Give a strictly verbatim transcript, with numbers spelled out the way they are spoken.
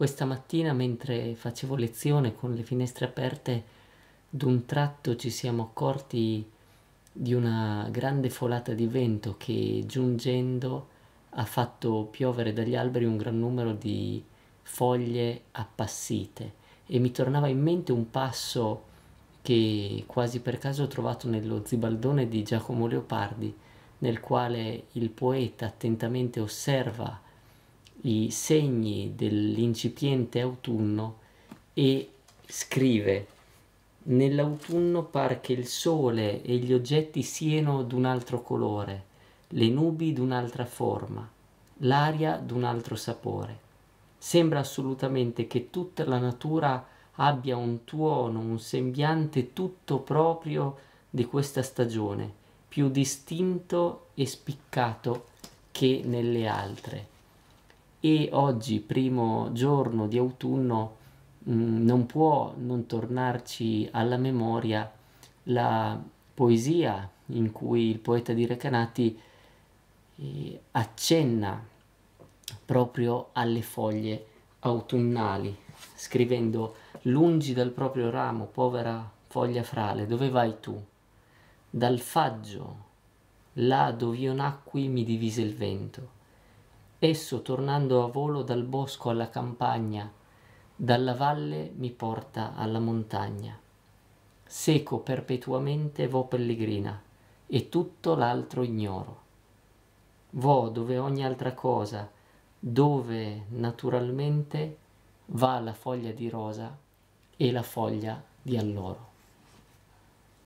Questa mattina, mentre facevo lezione con le finestre aperte, d'un tratto ci siamo accorti di una grande folata di vento che, giungendo, ha fatto piovere dagli alberi un gran numero di foglie appassite, e mi tornava in mente un passo che quasi per caso ho trovato nello Zibaldone di Giacomo Leopardi, nel quale il poeta attentamente osserva i segni dell'incipiente autunno e scrive: nell'autunno par che il sole e gli oggetti siano d'un altro colore, le nubi d'un'altra forma, l'aria d'un altro sapore. Sembra assolutamente che tutta la natura abbia un tuono, un sembiante tutto proprio di questa stagione, più distinto e spiccato che nelle altre. E oggi, primo giorno di autunno, mh, non può non tornarci alla memoria la poesia in cui il poeta di Recanati eh, accenna proprio alle foglie autunnali, scrivendo: lungi dal proprio ramo, povera foglia frale, dove vai tu? Dal faggio, là dov'io nacqui, mi divise il vento. Esso, tornando a volo dal bosco alla campagna, dalla valle mi porta alla montagna. Seco perpetuamente vo pellegrina, e tutto l'altro ignoro. Vo dove ogni altra cosa, dove naturalmente va la foglia di rosa e la foglia di alloro.